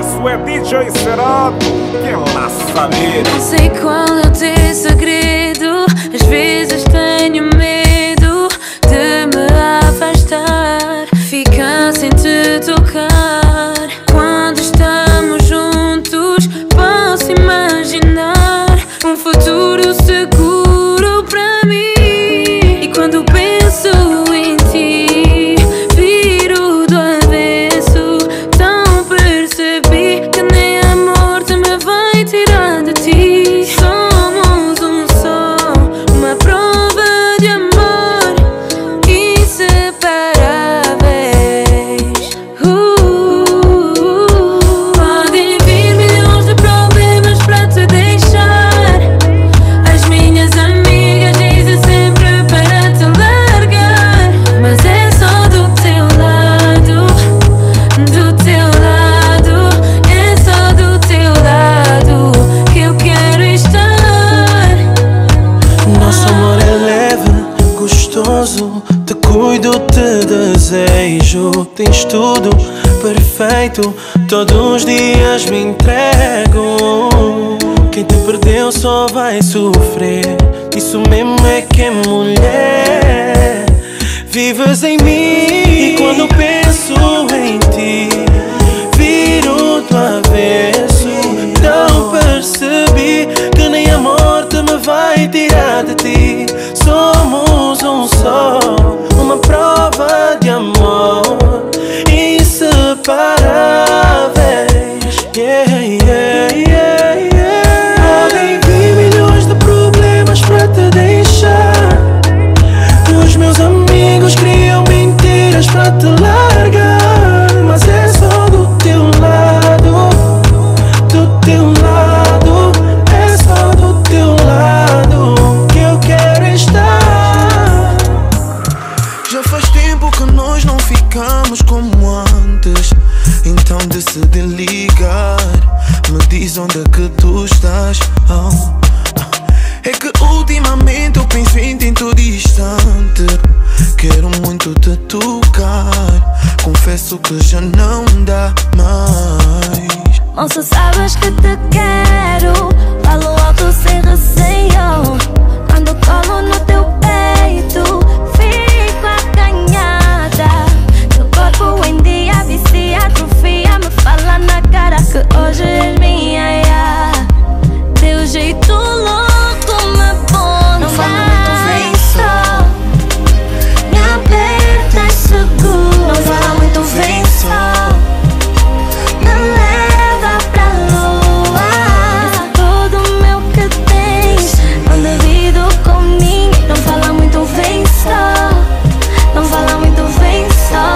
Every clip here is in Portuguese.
isso é DJ Cerado, quem lá saber. Não sei qual é o teu segredo, às vezes tenho medo de me afastar, ficar sem te tocar. Quando estamos juntos, posso imaginar um futuro seguro pra mim. E quando penso em ti, viro do avesso. Então percebi que nem a morte me vai tirar de ti. Somos um só, uma prova de amor inseparáveis. Podem vir milhões de problemas pra te deixar. As minhas amigas dizem sempre para te largar, mas é só do teu lado, é só do teu lado que eu quero estar. Nosso amor é leve, gostoso, te cuido, te desejo. Tens tudo perfeito, todos os dias me entrego. Quem te perdeu só vai sofrer, isso mesmo é que é mulher. Vives em mim e quando penso em ti, viro do avesso. Então percebi que nem a morte me vai tirar de ti. Somos um só, uma prova de amor inseparáveis. Yeah, yeah, yeah, yeah. Podem vir milhões de problemas pra te deixar. Os meus amigos criam mentiras pra te largar, mas é só do teu lado, é só do teu lado que eu quero estar. Já faz tempo que nós não ficamos como antes, então decidi ligar. Me diz onde é que tu estás. É que ultimamente eu penso em ti todo instante. Quero muito te tocar, confesso que já não dá mais. Moça, sabes que te quero, falo alto sem receio. Quando colo no teu peito, fico acanhada. Teu corpo em dia vicia, atrofia, me fala na cara que hoje és minha, yeah. Teu jeito louco me põe no vem só, me apertas seguro. Não fala muito, vem só, me leva pra lua. Tudo meu que tens, não divido com ninguém. Não fala muito, vem só, não fala muito, vem só.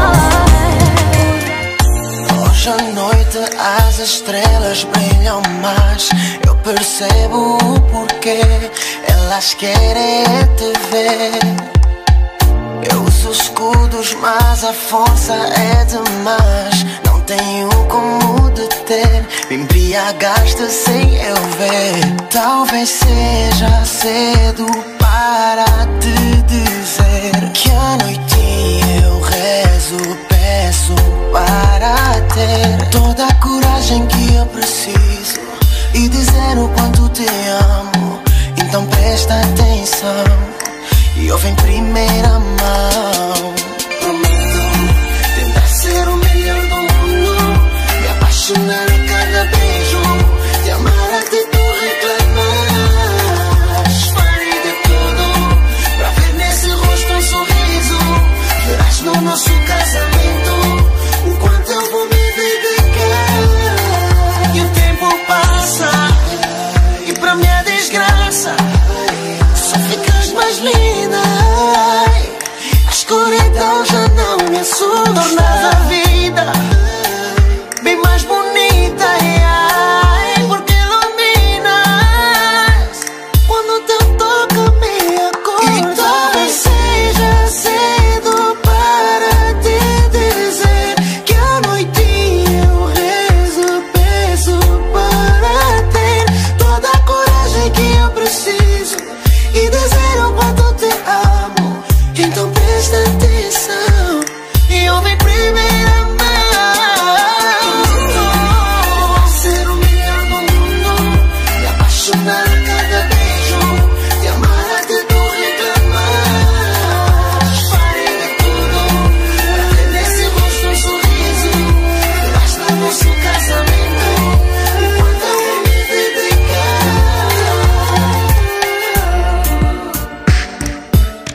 Hoje à noite as estrelas brilham mais. Eu percebo o porquê, elas querem te ver. Eu uso escudos, mas a força é demais. Não tenho como deter, me embriagaste sem eu ver. Talvez seja cedo para te dizer que à noitinha eu rezo, peço para ter toda a coragem que eu preciso e dizer o quanto te amo. Então presta atenção e ouve em primeira mão. Prometo tentar ser o melhor do mundo, me apaixonar a cada beijo, te amar até tu reclamas. Farei de tudo pra ver nesse rosto um sorriso. Verás no nosso casamento o quanto eu vou me dedicar. E o tempo passa e pra minha desgraça só ficas mais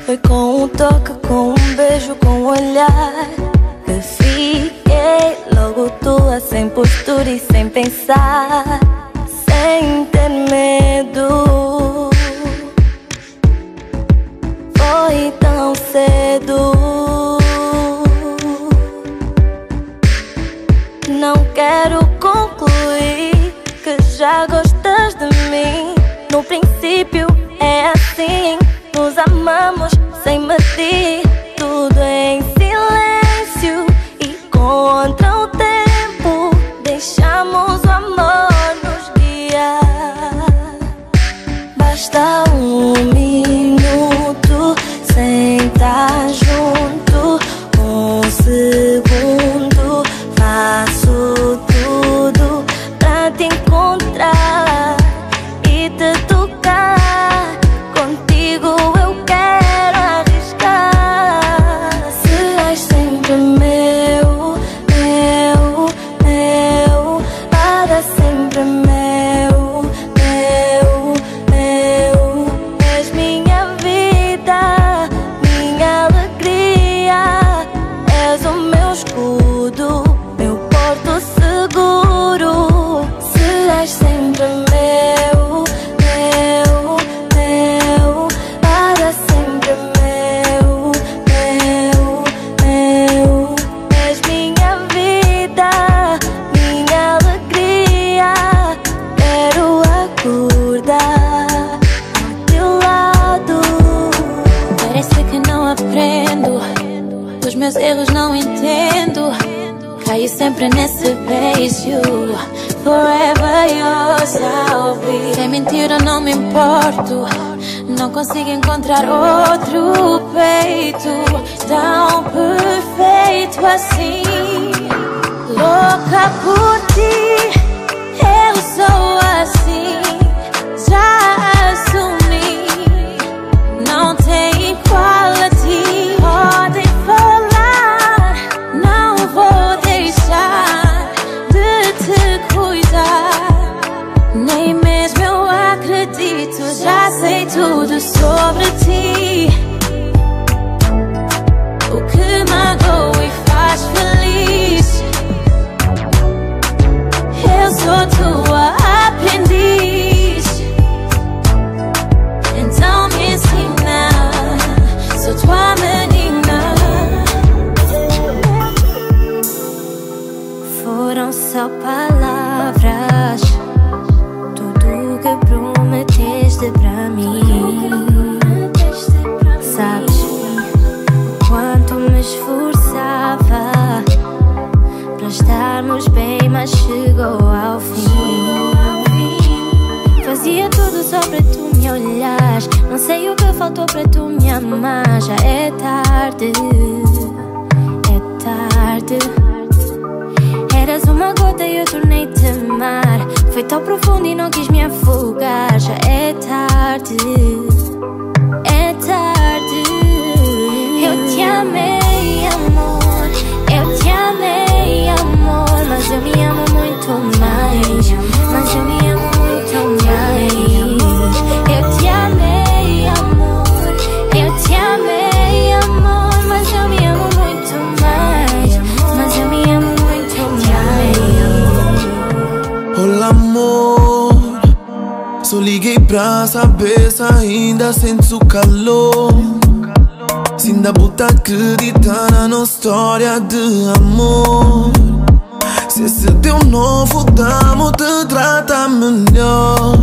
Foi com um toque, com um beijo, com um olhar que fiquei logo tua, sem postura e sem pensar, sem ter medo. Foi tão cedo. Não quero concluir que já gostas de mim. No princípio é assim, nos amamos sem medir, tudo em silêncio e contra o tempo. Deixamos o amor nos guiar. Basta um minuto sem estar junto, um segundo, faço tudo pra te encontrar e te tocar. Contigo eu quero arriscar. Se és sempre meu, meu, meu, para sempre meu, meu, meu. És minha vida, minha alegria. És o meu escudo, meu porto seguro. Se és sempre meu, meu, meu, para sempre meu, meu, meu. És minha vida, minha alegria. Quero acordar ao teu lado. Parece que não aprendo, dos meus erros não entendo. Caio sempre nesse beijo. Forever yours I'll be. Sem mentira não me importo, não consigo encontrar outro peito tão perfeito assim. Louca por ti, eu sou assim, já assumi. Não tem equality, podem falar, não vou deixar de te cuidar. Nem mesmo eu acredito, já sei tudo sobre ti. O que magoa e faz feliz. Eu sou tua aprendiz, então me ensina, sou tua menina. Foram só palavras, tudo que prometeste pra mim. Sabes o quanto me esforçava pra estarmos bem, mas chegou ao fim. Fazia tudo só pra tu me olhares. Não sei o que faltou pra tu me amar. Já é tarde, é tarde. Eras uma gota e eu tornei-te mar. Foi tão profundo e não quis me afogar. Já é tarde, é tarde. Eu te amei, amor, eu te amei, amor. Mas eu me amo muito mais, mas eu me amo muito mais. Eu te amei, amor, eu te amei, amor. Mas eu me amo muito mais, mas eu me amo muito mais. Olá amor, só liguei pra saber se ainda sentes o calor. Se ainda botar acreditar na nossa história de amor. Se esse teu novo damo te trata melhor.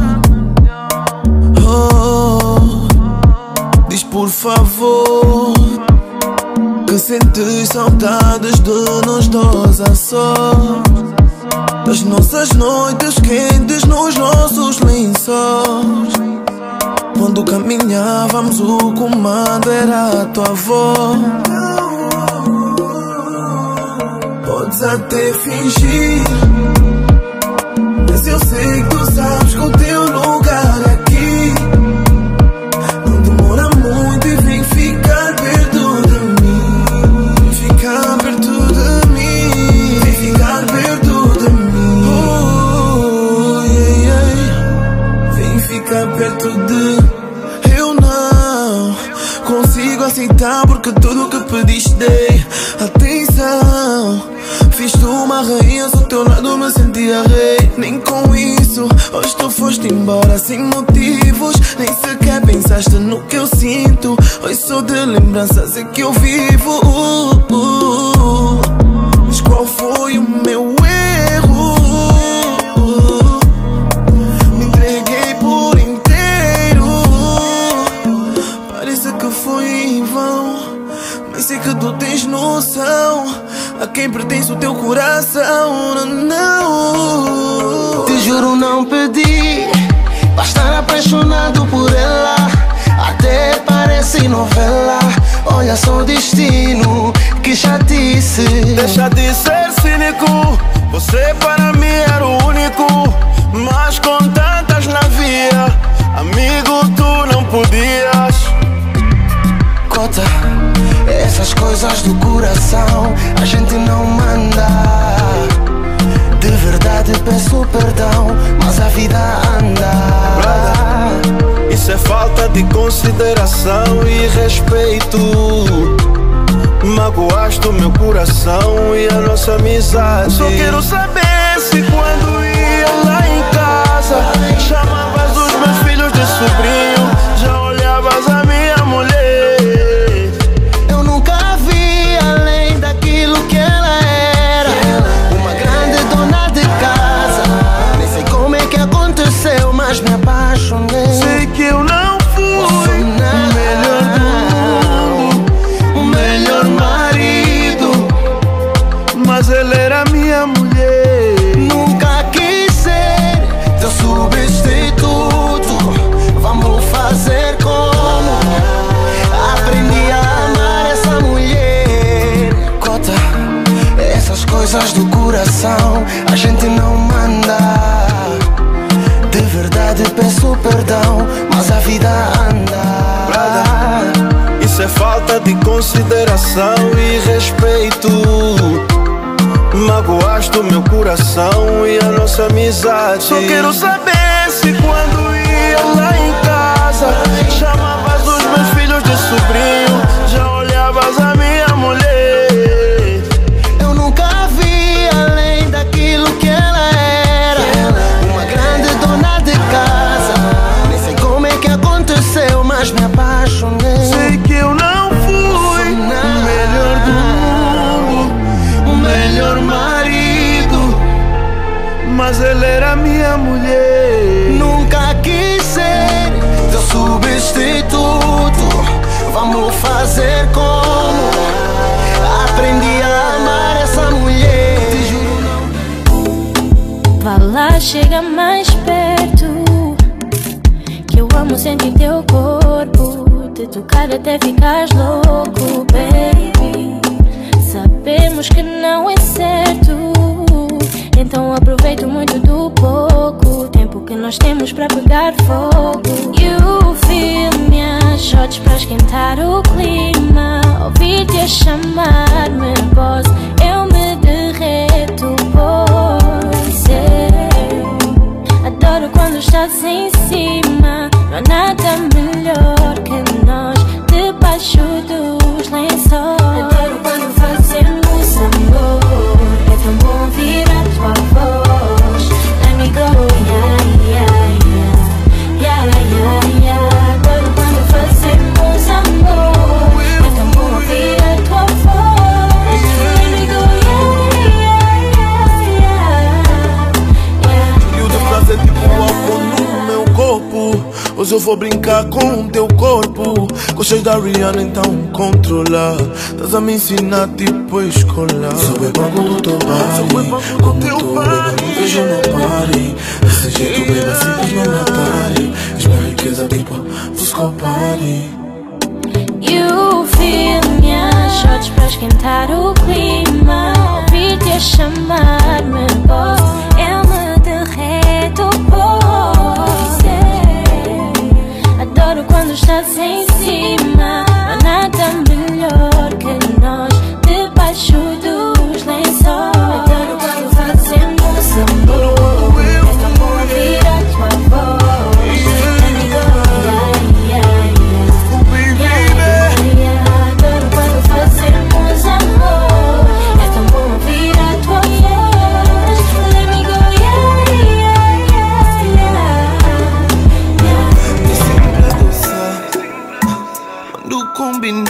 Oh, diz por favor que sentes saudades de nós dois a sós. Das nossas noites quentes nos nossos lençóis. Quando caminhávamos o comando era a tua voz. Podes até fingir, mas eu sei que tu sabes que o teu lugar é aqui. Não demora muito e vem ficar perto de mim. Vem ficar perto de mim. Vem ficar perto de mim. Oh, yeah, yeah. Vem ficar perto de... Eu não consigo consigo aceitar porque tudo que pediste dei. Atenção, fiz-te uma rainha, ao teu lado me sentia rei. Nem com isso, hoje tu foste embora sem motivos. Nem sequer pensaste no que eu sinto. Hoje só de lembranças é que eu vivo. Mas qual foi o meu erro? Me entreguei por inteiro. Parece que foi em vão, mas sei que tu tens noção a quem pertence o teu coração. Não, te juro não pedi pra estar apaixonado por ela. Até parece novela. Olha só o destino, que chatice. deixa de ser cínico. Você para mim era o único, mas com tantas na via, amigo, tu não podias. Cota, essas coisas do coração a gente não manda. De verdade peço perdão, mas a vida anda. Isso é falta de consideração e respeito. Magoaste o meu coração e a nossa amizade. Só quero saber se quando ia lá em casa chamavas os meus filhos de sobrinho, já olhavas a minha mulher. Eu nunca vi além daquilo que ela era, uma grande dona de casa. Nem sei como é que aconteceu, mas me apaixonei. Sei que eu não fui o melhor do mundo, o melhor marido, mas ela era minha mulher. Nunca quis ser teu substituto. Vamos fazer como? Aprendi a amar essa mulher. Cota, essas coisas do coração a gente não manda. De verdade peço perdão, mas a vida anda. Isso é falta de consideração e respeito. Magoaste o meu coração e a nossa amizade. Só quero saber se quando ia lá em casa chamavas os meus filhos de sobrinho, já olhavas a minha mulher. Eu nunca vi além daquilo que ela era, uma grande dona de casa. Nem sei como é que aconteceu, mas me apaixonei. Sei que eu não fui o melhor do mundo, o melhor marido, mas ela era minha mulher. Nunca quis ser teu substituto. Vamos fazer como? Aprendi a amar essa mulher. Te juro não. Vá lá, chega mais perto, que eu amo sentir teu corpo, te tocar até ficares louco, baby. Sabemos que não é certo, então aproveito muito do pouco tempo que nós temos pra pegar fogo. You feel minhas shots pra esquentar o clima, ouvir-te a chamar-me boss, eu me derreto por ser. Adoro quando estás em cima, não há nada melhor que nós debaixo dos lençóis. Adoro quando fazemos amor, é tão bom ouvir a tua voz. Let me go, yeah, yeah, yeah, yeah, yeah, yeah. Adoro quando fazemos amor, é tão bom ouvir a tua voz. Let me go, yeah, yeah, yeah, yeah. E o teu prazer tipo álcool no meu corpo. Hoje eu vou brincar com o teu corpo. Gostei da Rihanna, então controla. Estás a me ensinar tipo a escolar. Sou banco do teu body, como tu beba, não vejo no party. Desse jeito, beba, simples não me pare. És minha riqueza, tipo, busca o party. You feel minhas shots pra esquentar o clima, ouvir-te a chamar-me boss, eu me derreto por ser. Adoro quando estás em cima, não há nada melhor que nós debaixo dos lençóis. Adoro quando fazemos amor, é tão bom ouvir a tua voz. Let me go, yeah, yeah, yeah.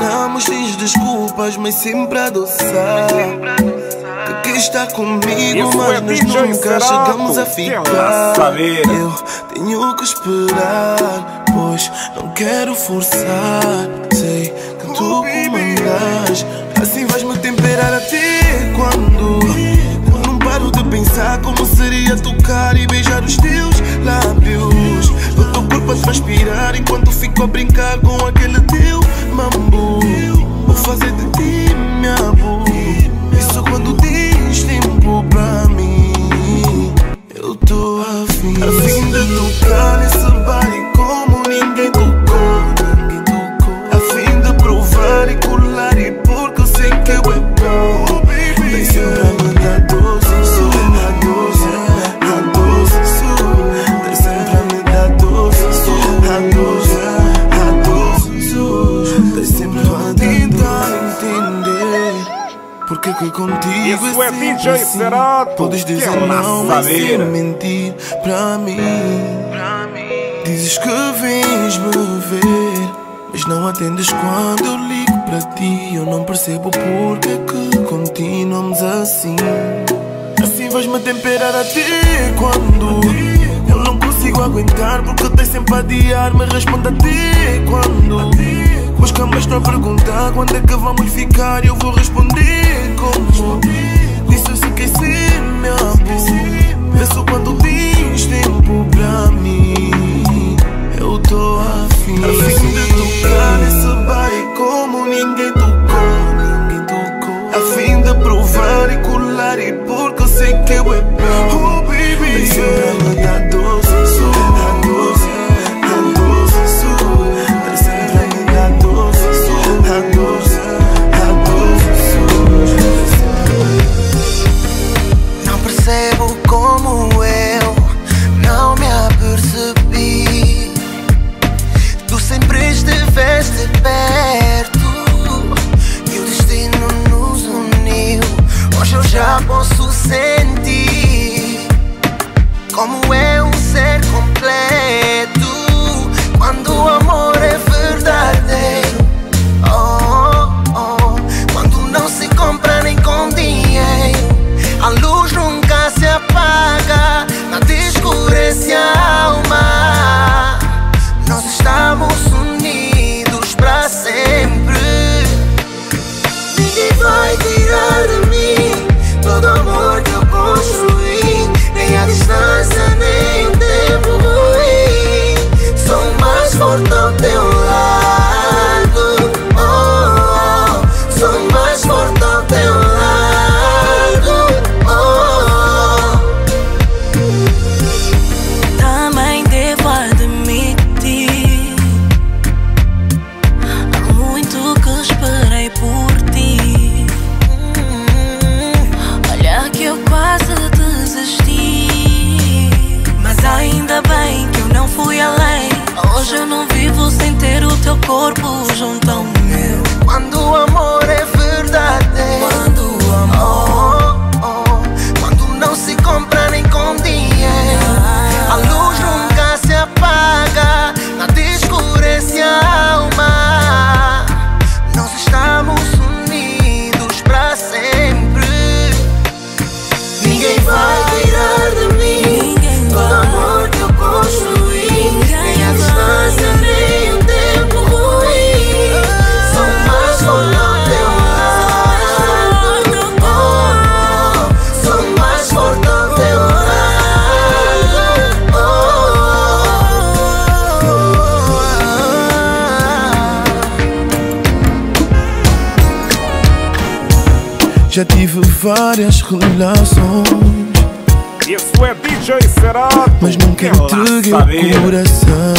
terminamos, diz desculpas, mas sempre a adoçar. Que está comigo, mas nós nunca chegamos a ficar. Eu tenho que esperar, pois não quero forçar. Sei que tu comandas, assim vais-me temperar até quando não paro de pensar como seria tocar e beijar os teus lábios. O teu corpo a transpirar enquanto fico a brincar com aquele teu mambo. Vou fazer de ti minha bu. Isso quando tens tempo pra mim. Eu tô afim de tocar nesse body como ninguém tocou. A fim de provar e colar e porque eu sei que eu é bom. Vem sempre a me dar doce, a doce, a doce. Vem sempre a me dar doce, a doce, a doce. Vem sempre a tentar entender porque que contigo isso é sempre DJ assim. Cerato. Podes dizer não, mas sem mentir pra mim. Dizes que vens me ver, mas não atendes quando eu ligo para ti. Eu não percebo porque que continuamos assim. Assim vais-me temperar até quando eu não consigo aguentar, porque tens sempre a adiar. Me responde até quando, pois que mais estou a perguntar quando é que vamos ficar. Eu vou responder como disse, eu sei que é meu amor. Vê só quando tens tempo pra mim. Eu tô afim de tocar nesse body como ninguém tocou. A fim de provar e colar e porque eu sei que eu é bom. Oh baby, vem sempre a me dar doce, a doce, a doce. Vem sempre a me dar doce, a doce, a doce. Não percebo como eu não me apercebi. Tu sempre estiveste perto e o destino nos uniu. Hoje eu já posso sentir como é um ser completo quando o amor é verdadeiro. Oh, oh, quando não se compra nem com dinheiro. A luz nunca se apaga, nada escurece a alma. Nós estamos unidos pra sempre. Ninguém vai tirar de mim todo amor que eu construí. Nem a distância, nem o tempo ruim. Sou mais forte ao teu lado. Oh, oh, sou mais forte ao teu lado. Oh, oh. Também devo admitir, há muito que esperei por ti. Olha que eu quase desisti, mas ainda bem que eu não fui além. Hoje eu não vivo sem ter o teu corpo junto ao meu. Quando o amor é verdadeiro. Quando o amor, oh, oh, quando não se compra nem com dinheiro. A luz nunca se apaga, nada escurece a alma. Nós estamos unidos pra sempre. Ninguém vai tirar de mim todo amor que eu construí. Nem a distância, nem o tempo ruim. Sou mais forte ao teu lado. Oh, sou mais forte ao teu lado. Já tive várias relações, Isso é DJ Cerato. mas nunca entreguei o coração.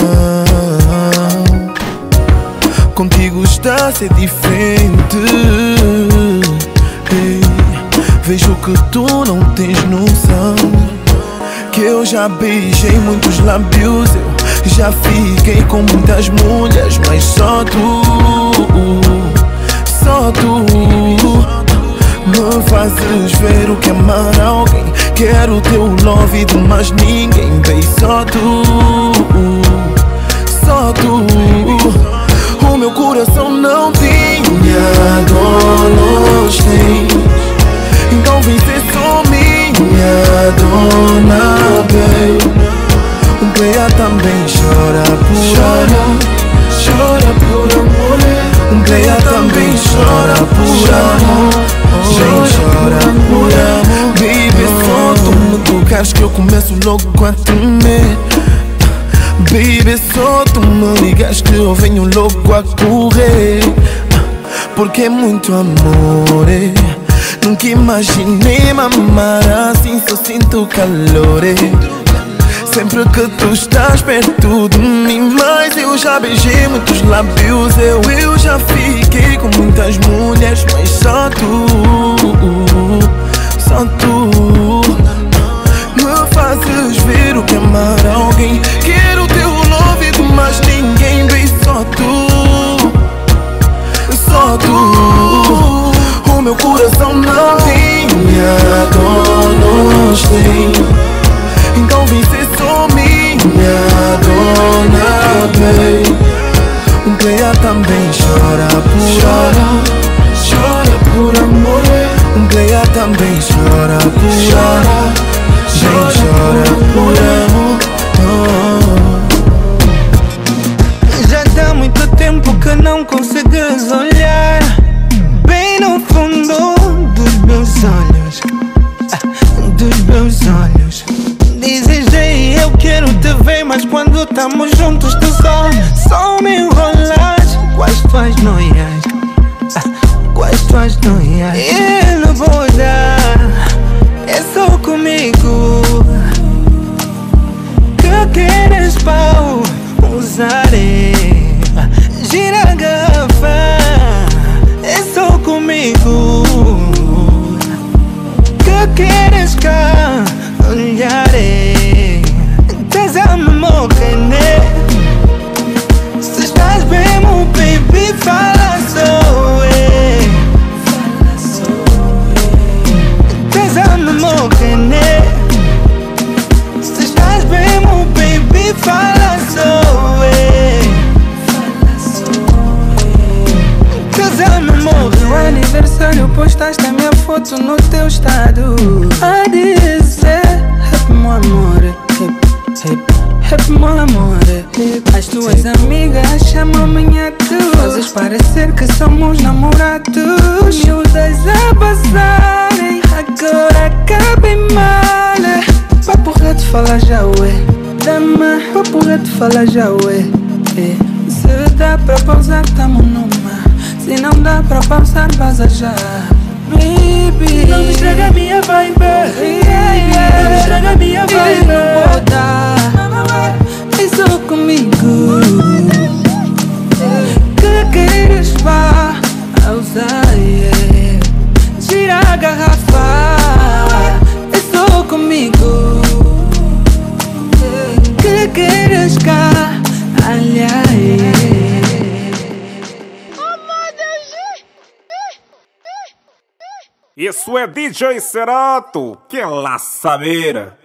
Contigo está a ser diferente. Ei, vejo que tu não tens noção que eu já beijei muitos lábios. Eu já fiquei com muitas mulheres, mas só tu me fazes ver o que é amar alguém. Quero teu love e de mais ninguém. Bem, só tu. O meu coração não tem porque é muito amor. Nunca imaginei me amar assim, só sinto calor. Sempre que tu estás perto de mim, mas eu já beijei muitos lábios. Eu já fiquei com muitas mulheres, mas só tu me fazes ver o que é amar alguém. Quero teu love, mas ninguém vê, só tu. O meu coração não tinha donos, tem. Então vem ser só minha dona, baby. Player também chora por amor. Player também chora por amor. Já dá muito tempo que não consegues olhar bem no fundo dos meus olhos, Dizes, ei, eu quero te ver, mas quando estamos juntos tu só me enrolas com as tuas noias, E não vou dar, é só comigo que queres pau usar. Gira a garrafa, é só comigo que queres cá olhar. Estás a me morrer, né? Se estás bem, meu baby, fala só. Estás a me morrer, né? Se estás bem, meu baby, fala só. No aniversário postaste a minha foto no teu estado a dizer rap meu amor, rap meu amor. As tuas amigas chamam-me tu, fazes parecer que somos namorados. Miúdas a passarem, agora acabem mal. Papo reto fala já ué, dama, papo reto fala já ué. Se dá pra pausar tamo numa, se não dá pra pausar vaza já. Baby, não me estraga minha vibe, não me estraga minha vibe. Não vou dar, é só comigo que queres vá usar. Tira a garrafa, é só comigo que queres cá aliar. Isso é DJ Cerato, que laçadeira.